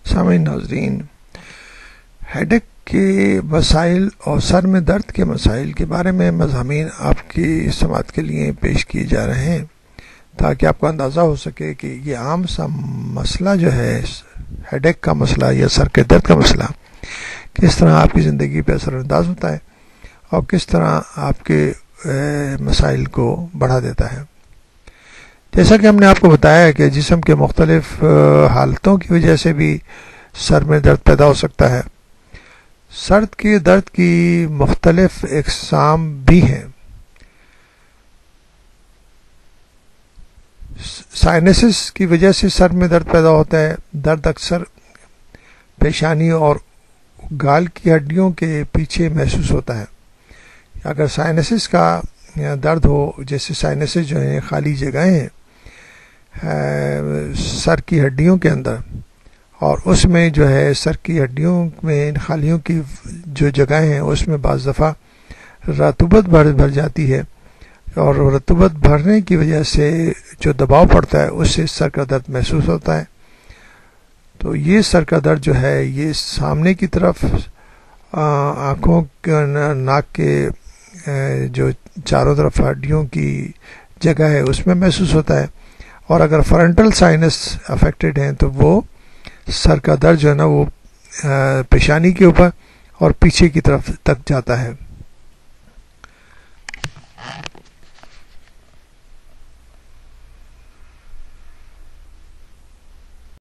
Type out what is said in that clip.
سامعین ناظرین، ہیڈیک کے مسائل اور سر میں درد کے مسائل کے بارے میں مضامین آپ کی سماعت کے لیے پیش کیے جا رہے ہیں تاکہ آپ کو اندازہ ہو سکے کہ یہ عام سا مسئلہ جو ہے ہیڈیک کا مسئلہ یا سر کے درد کا مسئلہ کس طرح آپ کی زندگی پہ اثر انداز ہوتا ہے اور کس طرح آپ کے مسائل کو بڑھا دیتا ہے۔ جیسا کہ ہم نے آپ کو بتایا کہ جسم کے مختلف حالتوں کی وجہ سے بھی سر میں درد پیدا ہو سکتا ہے۔ سر کے درد کی مختلف اقسام بھی ہیں۔ سائنسز کی وجہ سے سر میں درد پیدا ہوتا ہے۔ درد اکثر پیشانی اور گال کی ہڈیوں کے پیچھے محسوس ہوتا ہے۔ اگر سائنسز کا درد ہو، جیسے سائنسز جو ہیں خالی جگہیں ہیں سر کی ہڈیوں کے اندر، اور اس میں جو ہے سر کی ہڈیوں میں ان خالیوں کی جو جگہیں ہیں اس میں بعض دفعہ رطوبت بھر جاتی ہے، اور رطوبت بھرنے کی وجہ سے جو دباؤ پڑتا ہے اس سے سر کا درد محسوس ہوتا ہے۔ تو یہ سر کا درد جو ہے یہ سامنے کی طرف آنکھوں ناک کے جو چاروں طرف ہڈیوں کی جگہ ہے اس میں محسوس ہوتا ہے، اور اگر فرنٹل سائنس افیکٹڈ ہیں تو وہ سر کا درد جو ہے نا وہ پیشانی کے اوپر اور پیچھے کی طرف تک جاتا ہے۔